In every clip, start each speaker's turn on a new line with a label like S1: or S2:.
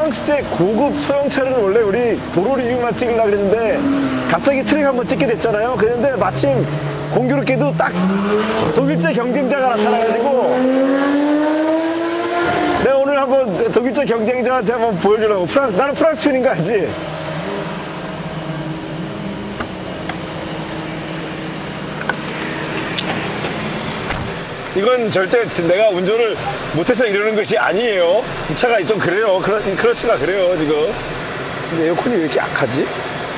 S1: 프랑스제 고급 소형차를 원래 우리 도로 리뷰만 찍으려고 그랬는데 갑자기 트랙 한번 찍게 됐잖아요. 그런데 마침 공교롭게도 딱 독일제 경쟁자가 나타나가지고 내가 오늘 한번 독일제 경쟁자한테 한번 보여주려고. 나는 프랑스 편인 거 알지? 이건 절대 내가 운전을 못해서 이러는 것이 아니에요. 이 차가 좀 그래요. 크러치가 그래요 지금. 근데 에어컨이 왜 이렇게 약하지?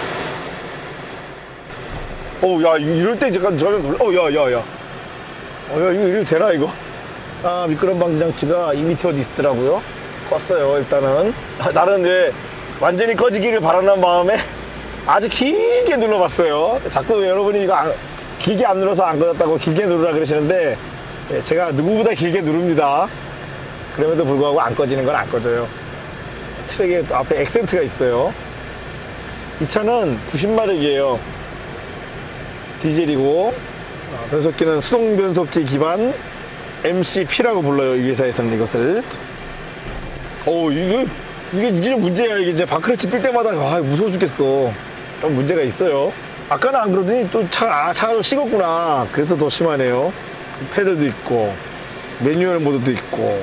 S1: 야 이럴 때 잠깐 저는 놀라. 야 이거 이래도 되나 이거? 아, 미끄럼 방지 장치가 2m 어디 있더라고요. 껐어요 일단은. 나는 이제 완전히 꺼지기를 바라는 마음에 아주 길게 눌러봤어요. 자꾸 여러분이 이거 길게 안 눌러서 안 꺼졌다고 길게 누르라 그러시는데 제가 누구보다 길게 누릅니다. 그럼에도 불구하고 안 꺼지는 건 안 꺼져요. 트랙에 또 앞에 액센트가 있어요. 이 차는 90마력이에요 디젤이고 변속기는 수동 변속기 기반 MCP라고 불러요. 이 회사에서는 이것을. 이게 문제야. 이게 이제 바크러치 뛸 때마다 무서워 죽겠어. 좀 문제가 있어요. 아까는 안 그러더니 또 차가 좀 식었구나. 그래서 더 심하네요. 패드도 있고 매뉴얼 모드도 있고.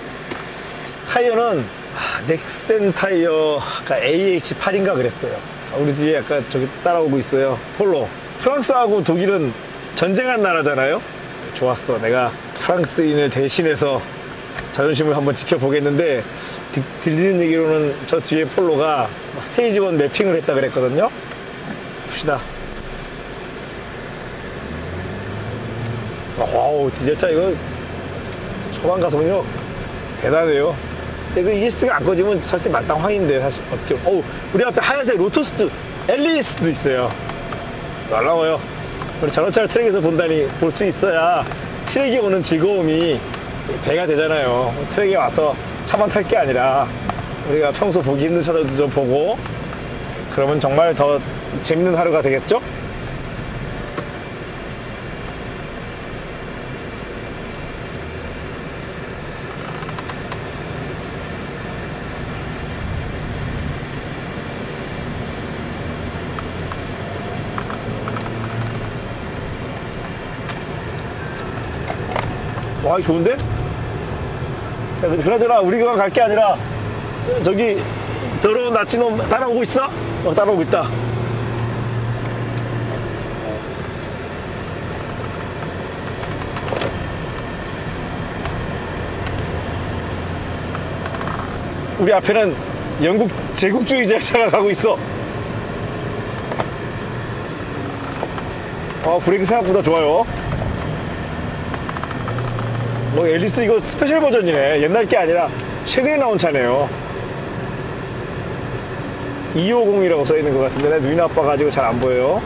S1: 타이어는 넥센 타이어 아까 AH8인가 그랬어요. 우리 뒤에 아까 저기 따라오고 있어요. 폴로. 프랑스하고 독일은 전쟁한 나라잖아요. 좋았어. 내가 프랑스인을 대신해서 자존심을 한번 지켜보겠는데 들리는 얘기로는 저 뒤에 폴로가 스테이지 1 매핑을 했다 그랬거든요. 봅시다. 와우, 디젤차 이거 초반 가속력 대단해요. 근데 그 ESP가 안 꺼지면 사실 만땅황인데 사실 어떻게. 우리 앞에 하얀색 로터스도 앨리스도 있어요. 날라와요. 우리 저런 차를 트랙에서 본다니 볼 수 있어야 트랙에 오는 즐거움이 배가 되잖아요. 트랙에 와서 차만 탈 게 아니라 우리가 평소 보기 힘든 차들도 좀 보고 그러면 정말 더 재밌는 하루가 되겠죠? 와, 좋은데? 그나저나 우리가 갈 게 아니라 저기 더러운 나치놈 따라오고 있어? 따라오고 있다. 우리 앞에는 영국 제국주의자가 가고 있어. 브레이크 생각보다 좋아요. 앨리스 이거 스페셜 버전이네. 옛날 게 아니라 최근에 나온 차네요. 250이라고 써있는 것 같은데 내 눈이 나빠가지고 잘 안 보여요.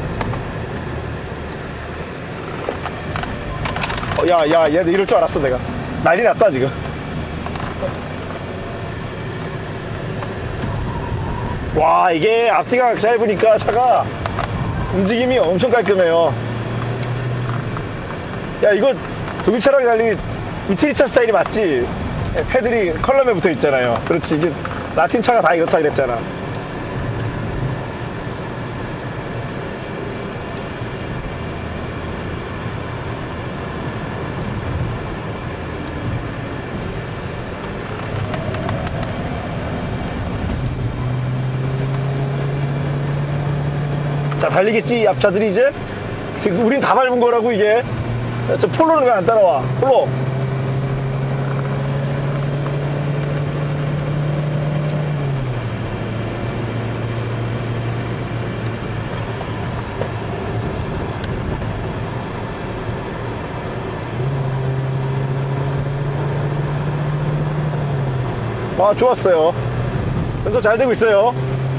S1: 야, 이럴 줄 알았어. 내가 난리 났다 지금. 와, 이게 앞뒤가 짧으니까 차가 움직임이 엄청 깔끔해요. 야, 이거 독일차랑 달리 이태리차 스타일이 맞지? 패들이 컬럼에 붙어 있잖아요. 그렇지. 이게 라틴 차가 다 이렇다 그랬잖아. 자, 달리겠지 앞차들이 이제. 우린 다 밟은 거라고 이게. 저 폴로는 왜 안 따라와? 폴로. 와, 좋았어요. 연속 잘 되고 있어요.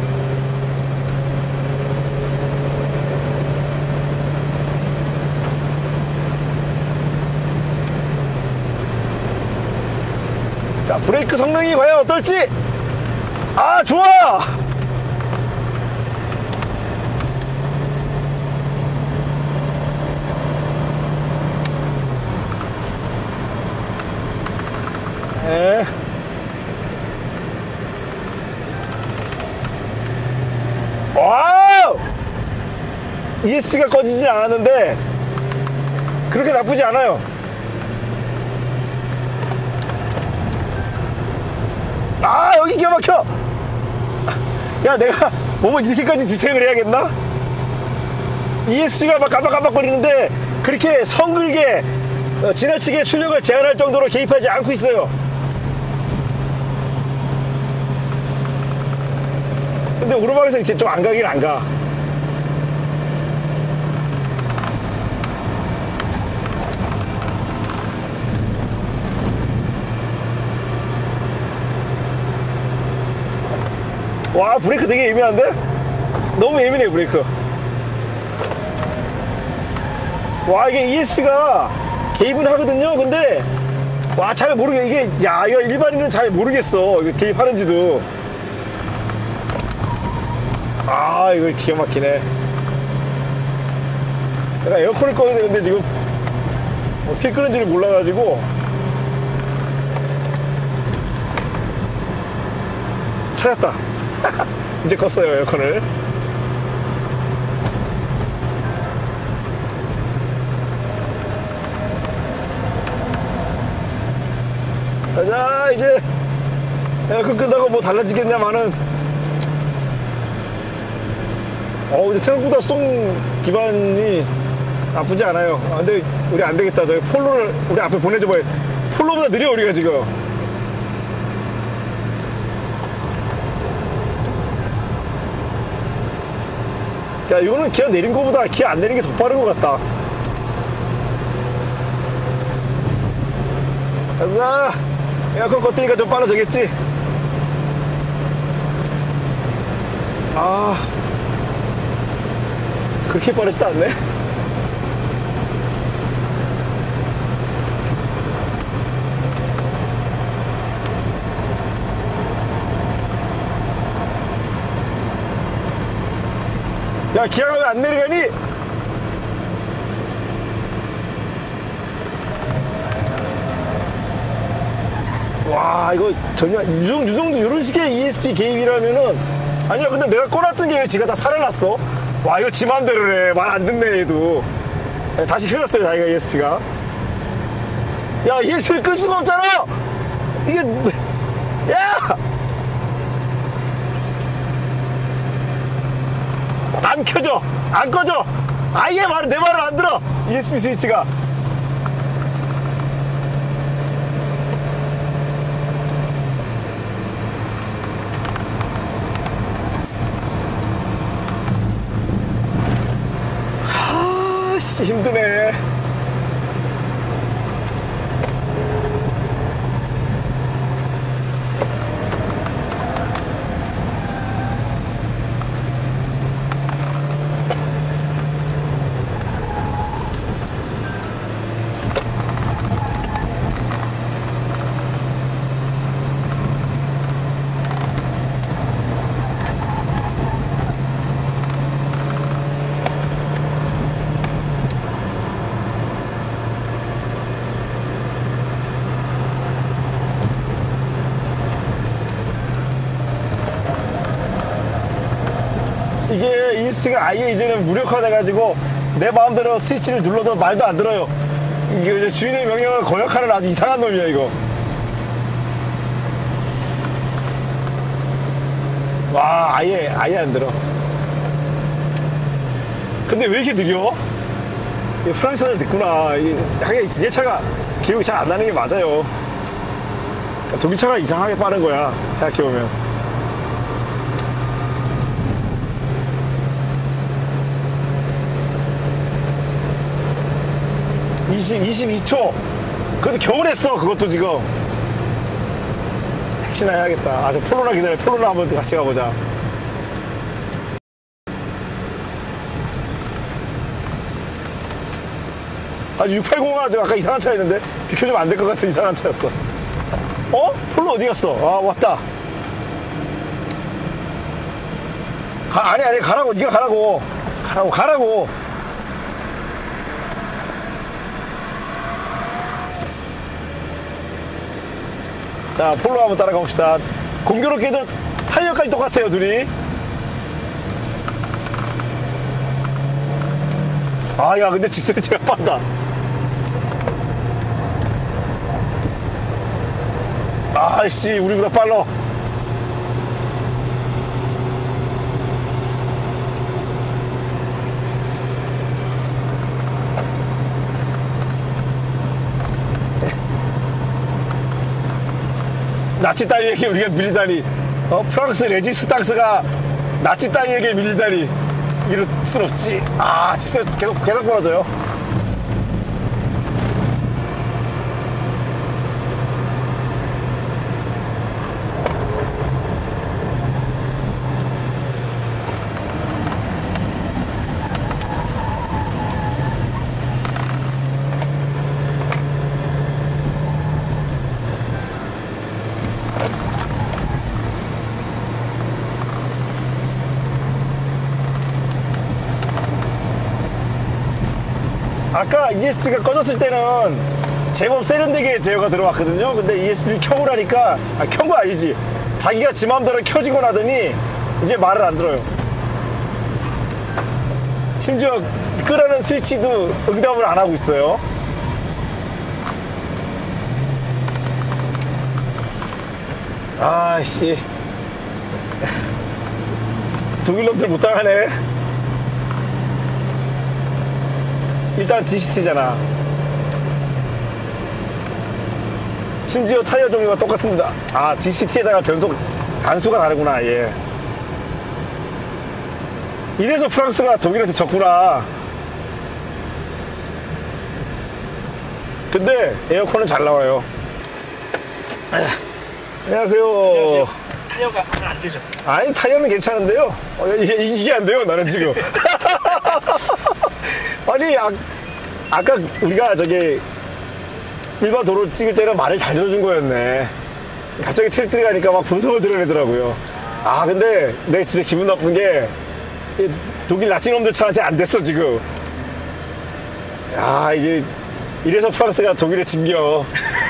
S1: 자, 브레이크 성능이 과연 어떨지. 아, 좋아. ESP가 꺼지진 않았는데 그렇게 나쁘지 않아요. 아, 여기 기가 막혀. 야, 내가 몸을 이렇게까지 디테일을 해야겠나? ESP가 막 깜빡깜빡거리는데 그렇게 성글게 지나치게 출력을 제한할 정도로 개입하지 않고 있어요. 근데 오르막에서 이렇게 좀 안 가긴 안 가. 와, 브레이크 되게 예민한데? 너무 예민해, 브레이크. 와, 이게 ESP가 개입은 하거든요. 근데 와, 잘 모르게 이게, 야, 이거 일반인은 잘 모르겠어, 이거 개입하는지도. 아, 이거 기가 막히네. 내가 에어컨을 꺼야 되는데 지금 어떻게 끄는지를 몰라가지고. 찾았다. 이제 껐어요, 에어컨을. 가자. 이제 에어컨 끈다고 뭐 달라지겠냐마는, 근데 생각보다 수동 기반이 나쁘지 않아요. 아, 근데 우리 안 되겠다. 저희 폴로를 우리 앞에 보내줘봐. 폴로보다 느려, 우리가 지금. 야, 이거는 기아 내린 거보다 기아 안 내린 게 더 빠른 것 같다. 가자. 에어컨 껐으니까 좀 빨라지겠지. 아, 그렇게 빠르지도 않네. 야, 기아가 왜 안 내려가니? 와, 이거 전혀 이 정도 이런 식의 ESP 개입이라면은. 아니야, 근데 내가 꺼놨던 게 왜 지가 다 살아났어? 와, 이거 지 맘대로래. 말 안 듣네, 얘도. 다시 켜졌어요, 자기가 ESP가. 야, ESP를 끌 수가 없잖아! 이게, 야! 안 켜져! 안 꺼져! 아예 내 말을 안 들어! ESP 스위치가. 씨, 힘드네. 이게 ESP가 아예 이제는 무력화돼가지고 내 마음대로 스위치를 눌러도 말도 안 들어요. 이게 이제 주인의 명령을 거역하는 아주 이상한 놈이야, 이거. 와, 아예 안 들어. 근데 왜 이렇게 느려? 이게 프랑스어를 듣구나. 이게 하긴 내 차가 기록이 잘 안 나는 게 맞아요. 그러니까 독일 차가 이상하게 빠른 거야, 생각해보면. 22초. 그래도 겨우 했어, 그것도 지금. 택시나 해야겠다. 아, 저 폴로나 기다려. 폴로나 한번 같이 가보자. 아, 680은 아까 이상한 차였는데? 비켜주면 안 될 것 같은 이상한 차였어. 어? 폴로 어디 갔어? 아, 왔다. 아니, 가라고. 네가 가라고. 가라고. 자, 폴로 한번 따라가 봅시다. 공교롭게도 타이어까지 똑같아요, 둘이. 아, 야, 근데 직선이 제가 빠르다. 아씨, 우리보다 빨라. 나치 따위에게 우리가 밀리다니. 프랑스 레지스탕스가 나치 따위에게 밀리다니. 이럴 순 없지. 아, 직선 계속 벌어져요. 아까 ESP가 꺼졌을 때는 제법 세련되게 제어가 들어왔거든요. 근데 ESP를 켜고 나니까, 켠 거 아니지. 자기가 지 맘대로 켜지고 나더니 이제 말을 안 들어요. 심지어 끄라는 스위치도 응답을 안 하고 있어요. 아씨, 독일 놈들 못 당하네. 일단 DCT잖아. 심지어 타이어 종류가 똑같은데, 아, DCT에다가 변속 단수가 다르구나. 예. 이래서 프랑스가 독일한테 졌구나. 근데 에어컨은 잘 나와요. 안녕하세요.
S2: 안녕하세요. 타이어가 잘 안 되죠?
S1: 아니, 타이어는 괜찮은데요. 이게 안 돼요, 나는 지금. 아니, 아까 우리가 저기 일반 도로 찍을 때는 말을 잘 들어준 거였네. 갑자기 트랙 가니까 막 본성을 드러내더라고요. 아, 근데 내가 진짜 기분 나쁜 게 독일 나치놈들 차한테 안 됐어, 지금. 야, 이게 이래서 프랑스가 독일에 진겨.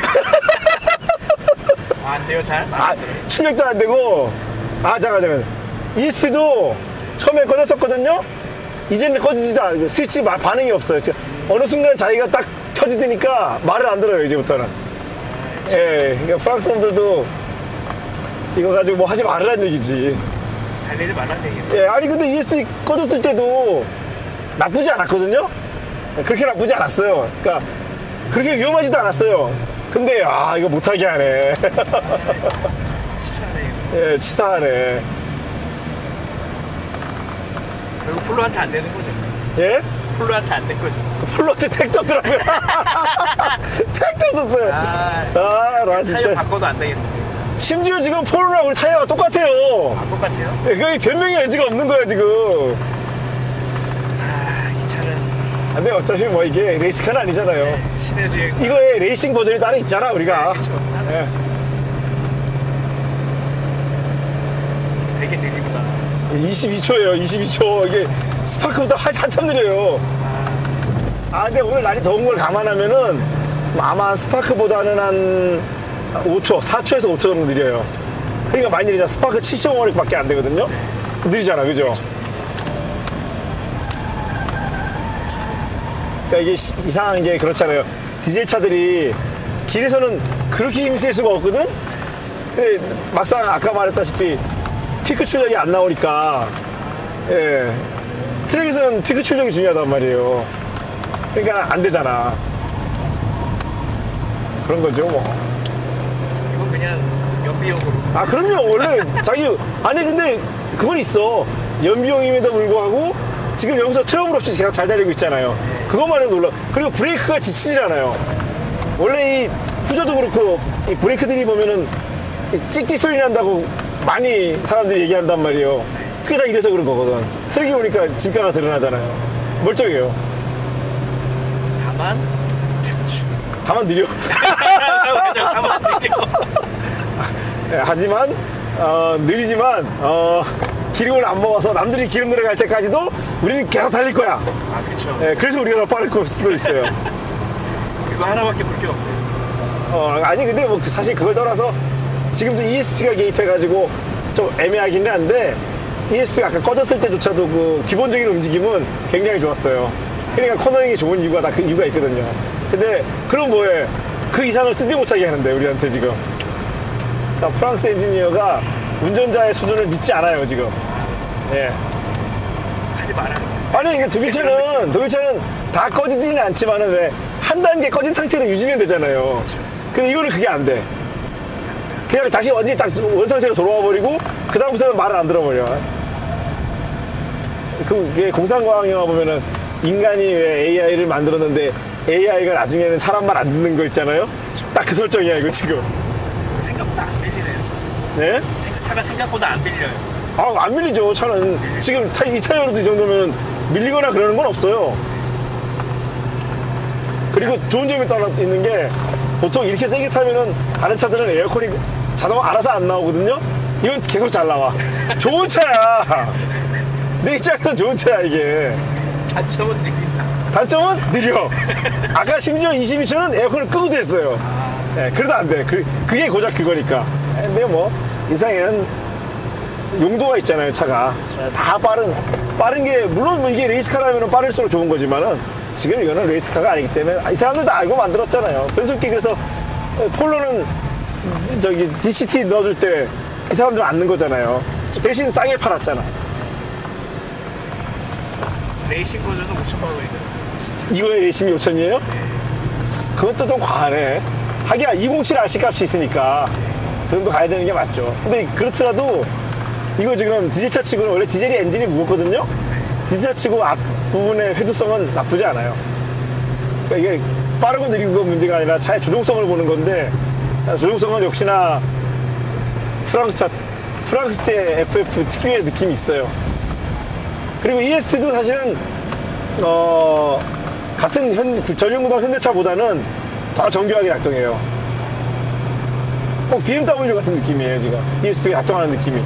S2: 안 돼요, 잘?
S1: 출력도 안 되고. 잠깐. ESP도 처음에 꺼졌었거든요? 이제는 꺼지지도 않아요. 스위치 반응이 없어요. 어느 순간 자기가 딱 켜지니까 말을 안 들어요, 이제부터는. 예, 그러니까 프랑스 놈들도 이거 가지고 뭐 하지 말라는 얘기지.
S2: 달리지 말라는 얘기예요.
S1: 예, 아니, 근데 ESP 꺼졌을 때도 나쁘지 않았거든요? 그렇게 나쁘지 않았어요. 그러니까 그렇게 위험하지도 않았어요. 근데, 이거 못하게 하네.
S2: 치사하네.
S1: 예, 치사하네.
S2: 결국 폴로한테 안 되는 거죠.
S1: 예?
S2: 폴로한테 안 된 거죠.
S1: 플로트 택 떴더라고요. 택 떴었어요. 나 진짜.
S2: 타이어 바꿔도 안 되겠는데.
S1: 심지어 지금 폴로랑 우리 타이어가 똑같아요.
S2: 똑같아요?
S1: 거기 변명의 여지가 없는 거야, 지금.
S2: 이 차는.
S1: 근데 어차피 뭐 이게 레이스카는 아니잖아요.
S2: 시내 주행.
S1: 이거에 레이싱 버전이 따로 있잖아, 우리가.
S2: 그렇죠.
S1: 예.
S2: 되게 느리구나.
S1: 22초예요, 22초. 이게 스파크보다 한참 느려요. 근데 오늘 날이 더운 걸 감안하면은 아마 스파크보다는 한 5초, 4초에서 5초 정도 느려요. 그러니까 많이 느리잖아. 스파크 75마력밖에 안 되거든요. 느리잖아, 그죠? 그러니까 이게 이상한 게 그렇잖아요. 디젤 차들이 길에서는 그렇게 힘쓸 수가 없거든? 근데 막상 아까 말했다시피 피크 출력이 안 나오니까, 예. 트랙에서는 피크 출력이 중요하단 말이에요. 그러니까 안 되잖아. 그런 거죠, 뭐.
S2: 이건 그냥 연비용으로.
S1: 그럼요. 원래 아니, 근데 그건 있어. 연비용임에도 불구하고 지금 여기서 트러블 없이 계속 잘 달리고 있잖아요. 그것만 해도 놀라. 그리고 브레이크가 지치질 않아요. 원래 이 푸저도 그렇고 이 브레이크들이 보면은 찍찍 소리 난다고 많이 사람들이 얘기한단 말이에요. 그게 다 이래서 그런 거거든. 트랙에 오니까 진가가 드러나잖아요. 멀쩡해요. 다만 느려.
S2: 다만 느려.
S1: 하지만 느리지만 기름을 안 먹어서 남들이 기름 들어갈 때까지도 우리는 계속 달릴 거야.
S2: 그쵸.
S1: 그래서 우리가 더 빠를 수도 있어요.
S2: 그거 하나밖에 볼 게 없어요.
S1: 아니, 근데 뭐 사실 그걸 떠나서 지금도 ESP가 개입해가지고 좀 애매하긴 한데 ESP가 아까 꺼졌을 때조차도 그 기본적인 움직임은 굉장히 좋았어요. 그러니까 코너링이 좋은 이유가 다 그 이유가 있거든요. 근데 그럼 뭐해? 그 이상을 쓰지 못하게 하는데 우리한테 지금. 그러니까 프랑스 엔지니어가 운전자의 수준을 믿지 않아요 지금. 예.
S2: 하지 말아야 돼.
S1: 아니 이게 독일차는 다 꺼지지는 않지만은 왜 한 단계 꺼진 상태로 유지는 되잖아요. 근데 이거는 그게 안 돼. 그냥 다시 완전히 딱 원상태로 돌아와 버리고 그 다음부터는 말을 안 들어버려. 그 공상과학 영화 보면은 인간이 왜 AI를 만들었는데 AI가 나중에는 사람 말 안 듣는 거 있잖아요. 딱 그 설정이야 이거 지금.
S2: 생각보다 안 밀리네요.
S1: 네?
S2: 차가 생각보다 안 밀려요.
S1: 안 밀리죠. 차는 지금 이 타이어로도 이 정도면 밀리거나 그러는 건 없어요. 그리고 좋은 점이 또 하나 있는 게 보통 이렇게 세게 타면은 다른 차들은 에어컨이 자동으로 알아서 안 나오거든요. 이건 계속 잘 나와. 좋은 차야. 내 입장에서 좋은 차야 이게.
S2: 단점은 느낀다.
S1: 단점은 느려. 아까 심지어 22초는 에어컨을 끄고도 했어요. 네, 그래도 안 돼. 그게 고작 그거니까. 근데 뭐 이상에는 용도가 있잖아요 차가. 다 빠른 게 물론 뭐 이게 레이스카라면 빠를수록 좋은 거지만은 지금 이거는 레이스카가 아니기 때문에 이 사람들도 알고 만들었잖아요. 그래서 폴로는 저기 DCT 넣어줄 때 이 사람들은 안 넣은 거잖아요. 대신 싸게 팔았잖아.
S2: 레이싱 버전은 5천만 원이거든요. 진짜.
S1: 이거에 레이싱이 5천이에요? 그것도 좀 과하네. 하기야 207 RC 값이 있으니까 그 정도 가야 되는 게 맞죠. 근데 그렇더라도 이거 지금 디젤차 치고는 원래 디젤이 엔진이 무겁거든요. 디젤차 치고 앞부분의 회두성은 나쁘지 않아요. 그러니까 이게 빠르고 느리고 문제가 아니라 차의 조종성을 보는 건데 조종성은 역시나 프랑스제 FF 특유의 느낌이 있어요. 그리고 ESP도 사실은 같은 전륜구동 현대차보다는 더 정교하게 작동해요. 꼭 BMW 같은 느낌이에요 지금 ESP가 작동하는 느낌이.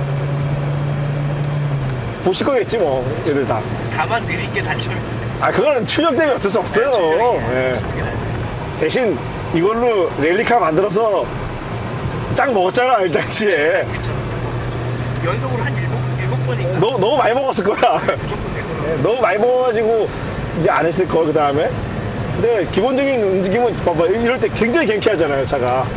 S1: 보실 거겠지 뭐 얘들 다.
S2: 다만 느린 게 단점이.
S1: 그거는 출력 때문에 어쩔 수 없어요. 예. 대신 이걸로 랠리카 만들어서 짱 먹었잖아 이 당시에.
S2: 그쵸. 연속으로 한 7번인가?
S1: 너무 많이 먹었을 거야.
S2: 무조건 되더라고요.
S1: 너무 많이 먹어가지고 이제 안 했을 걸 그 다음에. 근데 기본적인 움직임은 봐봐 이럴 때 굉장히 경쾌하잖아요 차가.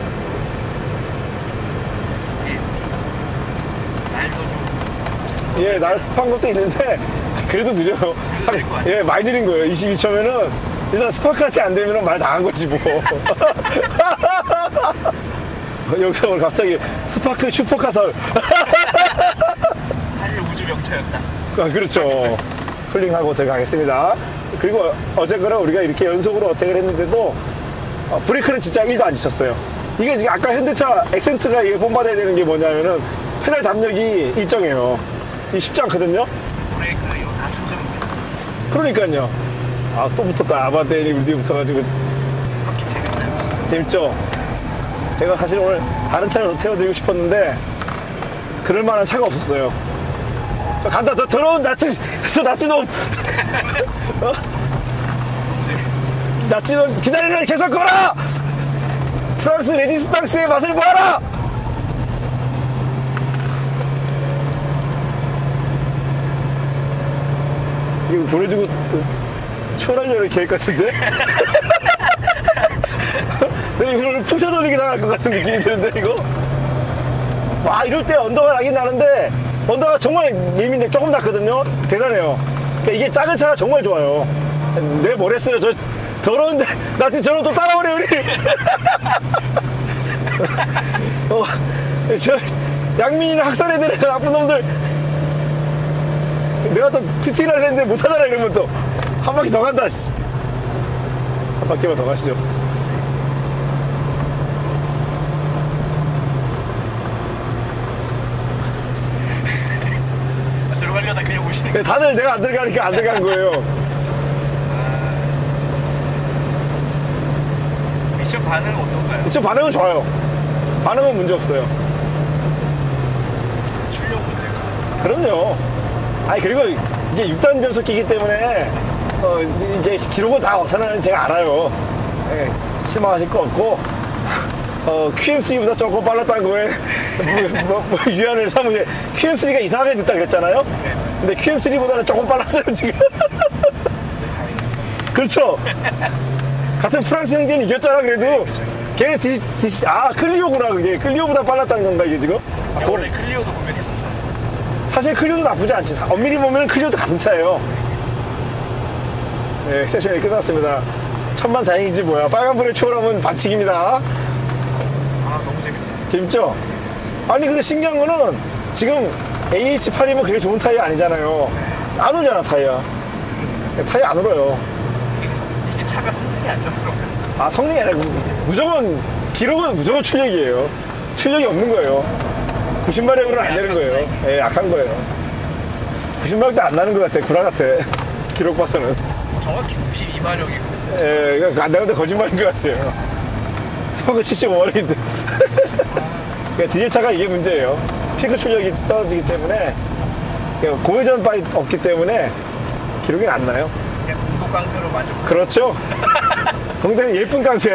S2: 날도 좀.
S1: 예, 날 습한 것도 있는데 그래도 느려요.
S2: 느릴 거 아니에요?
S1: 예, 많이 느린 거예요. 22초면은 일단 스파크한테 안 되면 말 다 한 거지 뭐. 여기서 오늘 갑자기 스파크 슈퍼카설.
S2: 사실 우주 명차였다.
S1: 그렇죠. 쿨링하고 들어가겠습니다. 그리고 어제거나 우리가 이렇게 연속으로 어택을 했는데도 브레이크는 진짜 1도 안 지쳤어요. 이게 지금 아까 현대차 액센트가 이게 본받아야 되는 게 뭐냐면은 페달 담력이 일정해요. 이게 쉽지 않거든요.
S2: 브레이크 이거 다 순정입니다.
S1: 그러니까요. 또 붙었다. 아반떼니 우리 뒤에 붙어가지고.
S2: 그렇게 재밌나요?
S1: 재밌죠? 제가 사실 오늘 다른 차를 더 태워드리고 싶었는데 그럴 만한 차가 없었어요. 저 간다. 저 더러운 나치 놈.
S2: 너무 재밌어.
S1: 나치 놈 기다리는 계속 걸어. 프랑스 레지스탕스의 맛을 보아라. 이거 보내주고 추월하려는 계획 같은데? 근데 이걸 풍차 돌리기 당할 것 같은 느낌이 드는데 이거? 와 이럴 때 언더가 나긴 나는데 언더가 정말 예민해. 조금 낮거든요. 대단해요. 그러니까 이게 작은 차가 정말 좋아요. 내 뭘 했어요. 저 더러운데 나한테 저런 또 따라오래 우리. 저 양민이나 학살해드는 나쁜 놈들. 내가 또 PT를 하려는데 못하잖아. 이러면 또 한 바퀴 더 간다. 한 바퀴만 더 가시죠.
S2: 들어가려다 그냥 오시는 거.
S1: 다들 내가 안 들어가니까 안 들어간 거예요.
S2: 미션 반응은 어떤가요?
S1: 지금 반응은 좋아요. 반응은 문제 없어요.
S2: 출력 문제가.
S1: 그럼요. 그리고 이게 6단 변속기이기 때문에 이게 기록은 다 어선하는 제가 알아요. 예, 실망하실 거 없고 QM3보다 조금 빨랐다는 거에 위안을 삼으게. QM3가 이상하게 늦다 그랬잖아요. 근데 QM3보다는 조금 빨랐어요 지금.
S2: 다행이에요.
S1: 그렇죠. 같은 프랑스 형제는 이겼잖아 그래도. 걔네 클리오구나. 그게 클리오보다 빨랐다는 건가 이게 지금?
S2: 제가 원래 클리오도 보면 했었어.
S1: 사실 클리오도 나쁘지 않지. 엄밀히 보면 클리오도 같은 차예요. 네, 세션이 끝났습니다. 천만 다행이지 뭐야. 빨간불에 초월하면 반칙입니다.
S2: 아 너무 재밌다.
S1: 재밌죠? 아니 근데 신기한 거는 지금 AH8이면 그게 좋은 타이어 아니잖아요. 안 오잖아 타이어. 타이어 안 울어요.
S2: 이게 차가 성능이 안 좋아서 그런가?
S1: 성능이 아니라 무조건 기록은 무조건 출력이에요. 출력이 없는 거예요. 90마력으로는 안 되는 거예요. 예, 약한 거예요. 90마력도 안 나는 것 같아. 구라 같아. 기록 봐서는.
S2: 정확히 92마력이고.
S1: 예, 내가 볼 때 거짓말인 것 같아요. 스파크 75마력인데. 그러니까 디젤차가 이게 문제예요. 피크 출력이 떨어지기 때문에 공회전 빨이 없기 때문에 기록이 안 나요.
S2: 그냥 공도 깡패로 만족.
S1: 그렇죠. 굉장히 예쁜 깡패.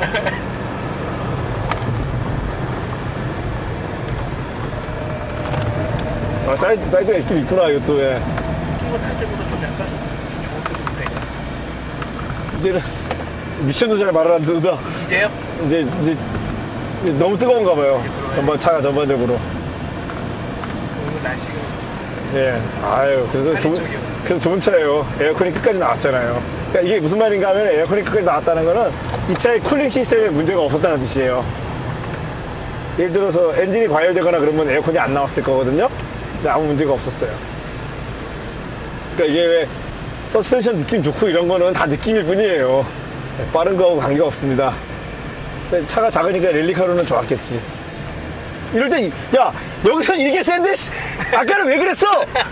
S1: 사이드가 있긴 있구나 이것도. 예.
S2: 스팅거 탈 때보다 좀 약간 좋은 게 좋대.
S1: 이제는 미션도 잘 말을 안 듣는다.
S2: 이제요?
S1: 이제 너무 뜨거운가 봐요. 차가 전반적으로.
S2: 오늘 날씨가 진짜.
S1: 예. 아유, 그래서 좋은 차예요. 에어컨이 끝까지 나왔잖아요. 그러니까 이게 무슨 말인가 하면 에어컨이 끝까지 나왔다는 거는 이 차의 쿨링 시스템에 문제가 없었다는 뜻이에요. 예를 들어서 엔진이 과열되거나 그러면 에어컨이 안 나왔을 거거든요. 근데 아무 문제가 없었어요. 그러니까 이게 왜 서스펜션 느낌 좋고 이런 거는 다 느낌일 뿐이에요. 빠른 거하고 관계가 없습니다. 차가 작으니까 랠리카로는 좋았겠지. 이럴 때, 야, 여기서 이게 센데, 아까는 왜 그랬어?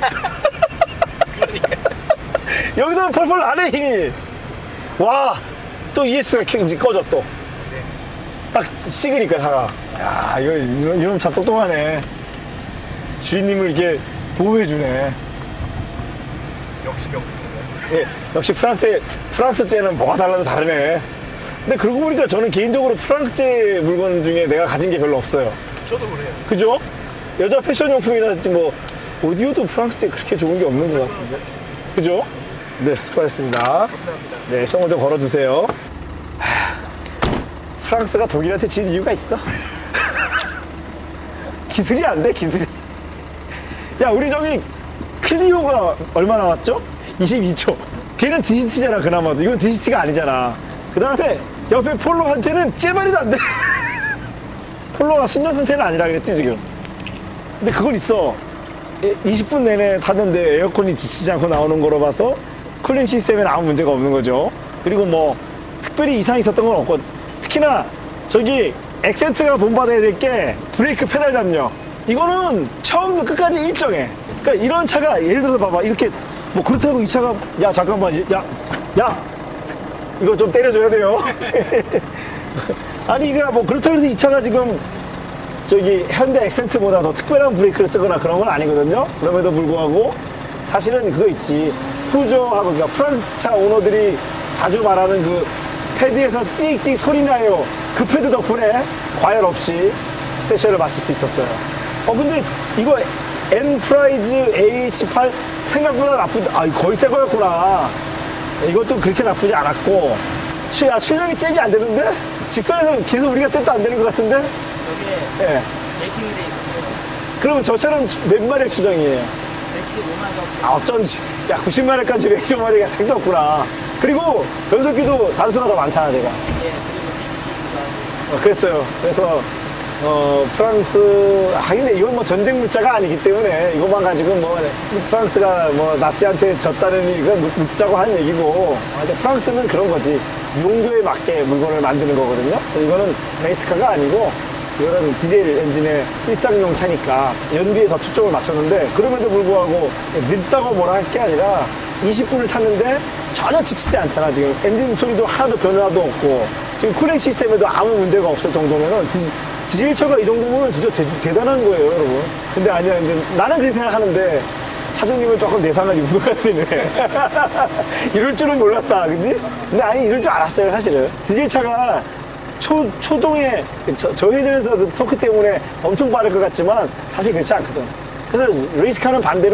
S1: 여기서 펄펄 나네, 힘이. 와, 또 ESP가 꺼져, 또. 딱 식으니까, 차가. 야, 이놈 참 똑똑하네. 주인님을 이렇게 보호해주네.
S2: 역시 명품이네.
S1: 예, 역시 프랑스제는 뭐가 달라도 다르네. 근데 그러고 보니까 저는 개인적으로 프랑스제 물건 중에 내가 가진 게 별로 없어요.
S2: 저도 그래요.
S1: 그죠? 여자 패션용품이나 뭐 오디오도 프랑스제 그렇게 좋은 게 없는 것 같은데. 그죠? 네, 수고하셨습니다.
S2: 감사합니다.
S1: 네, 시동을 좀 걸어주세요. 프랑스가 독일한테 진 이유가 있어. 기술이 안 돼, 기술이. 야, 우리 저기 클리오가 얼마 나왔죠? 22초. 걔는 DCT잖아, 그나마도. 이건 DCT가 아니잖아. 그 다음에 옆에 폴로한테는 째발이도 안 돼. 폴로가 순정 상태는 아니라 그랬지, 지금. 근데 그걸 있어. 20분 내내 탔는데 에어컨이 지치지 않고 나오는 거로 봐서 쿨링 시스템에는 아무 문제가 없는 거죠. 그리고 뭐 특별히 이상이 있었던 건 없고, 특히나 저기 액센트가 본받아야 될 게 브레이크 페달 담력. 이거는 처음부터 끝까지 일정해. 그러니까 이런 차가 예를 들어서 봐봐, 이렇게 뭐 그렇다고 이 차가 야 잠깐만 야 이거 좀 때려줘야 돼요. 아니 이거 뭐 그렇다고 해서 이 차가 지금 저기 현대 액센트보다 더 특별한 브레이크를 쓰거나 그런 건 아니거든요. 그럼에도 불구하고 사실은 그거 있지, 푸조하고 그러니까 프랑스 차 오너들이 자주 말하는 그 패드에서 찍찍 소리 나요, 그 패드 덕분에 과열 없이 세션을 마실 수 있었어요. 근데 이거 엔프라이즈 AH8 생각보다 거의 새 거였구나. 이것도 그렇게 나쁘지 않았고. 야, 출력이 잽이 안 되는데? 직선에서 계속 우리가 잽도 안 되는 것 같은데?
S3: 저게
S1: 예.
S3: 레이팅이 돼 있어요.
S1: 그러면 저 차는 몇 마력 추정이에요?
S3: 115마력.
S1: 어쩐지. 야, 90마력까지 115마력이 택도 없구나. 그리고 변속기도 단수가 더 많잖아, 제가.
S3: 예, 그리고
S1: 그랬어요. 그래서 프랑스 근데 이건 뭐 전쟁 물자가 아니기 때문에 이것만 가지고 뭐 프랑스가 뭐 나치한테 졌다는 이거 묻자고 한 얘기고, 근데 프랑스는 그런 거지, 용도에 맞게 물건을 만드는 거거든요. 이거는 레이스카가 아니고 이거는 디젤 엔진의 일상용 차니까 연비에 더 초점을 맞췄는데, 그럼에도 불구하고 늦다고 뭐라 할 게 아니라 20분을 탔는데 전혀 지치지 않잖아. 지금 엔진 소리도 하나도 변화도 없고, 지금 쿨링 시스템에도 아무 문제가 없을 정도면은 디젤차가 이 정도면 진짜 대단한 거예요, 여러분. 근데 아니야. 근데 나는 그렇게 생각하는데 차주님은 조금 내상을 입은 것 같으네. 이럴 줄은 몰랐다, 그지? 근데 아니, 이럴 줄 알았어요, 사실은. 디젤차가 초동에 저회전에서 그 토크 때문에 엄청 빠를 것 같지만 사실 그렇지 않거든. 그래서 레이스카는 반대로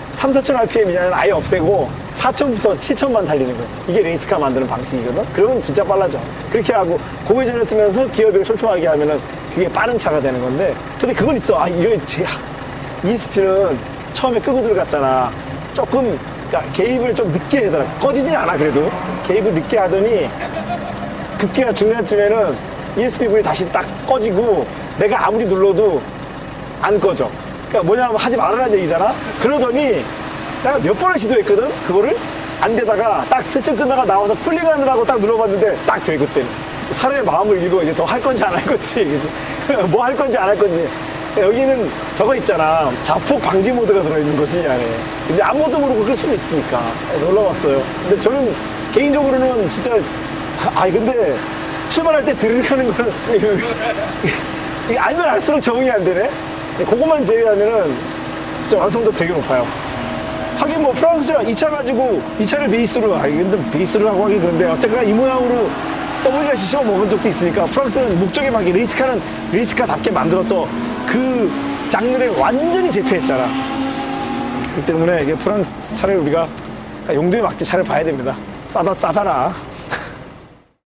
S1: 3, 4천 RPM 이하는 아예 없애고 4천부터 7천만 달리는 거지. 이게 레이스카 만드는 방식이거든. 그러면 진짜 빨라져. 그렇게 하고 고회전을 쓰면서 기어비를 촘촘하게 하면은 그게 빠른 차가 되는 건데, 근데 그건 있어. 아, 이거 ESP는 처음에 끄고 들어갔잖아. 조금, 그러니까 개입을 좀 늦게 하더라. 꺼지진 않아, 그래도. 개입을 늦게 하더니 급기야 중간쯤에는 ESP 불이 다시 딱 꺼지고 내가 아무리 눌러도 안 꺼져. 그러니까 뭐냐면 하지 말라는 얘기잖아. 그러더니 내가 몇 번을 시도했거든, 그거를. 안 되다가 딱 세션 끝나가 나와서 쿨링하느라고 딱 눌러봤는데 딱 돼, 그때는. 사람의 마음을 읽어. 이제 더 할 건지 안 할 건지, 뭐 할 건지 안 할 건지. 여기는 저거 있잖아, 자폭 방지 모드가 들어있는 거지, 이 안에. 이제 아무것도 모르고 그럴 수도 있으니까 놀라웠어요. 근데 저는 개인적으로는 진짜, 근데 출발할 때 드르륵 하는 거는 이게 알면 알수록 적응이 안 되네. 그것만 제외하면은 진짜 완성도 되게 높아요. 하긴 뭐 프랑스야 이 차 가지고 이 차를 베이스로, 이건 베이스로 하고 하긴 그런데 어쨌거나 이 모양으로 WRC 씹어 먹은 적도 있으니까. 프랑스는 목적에 맞게 레이스카는 레이스카답게 만들어서 그 장르를 완전히 제패했잖아. 그렇기 때문에 이게 프랑스 차를 우리가 용도에 맞게 차를 봐야 됩니다. 싸잖아.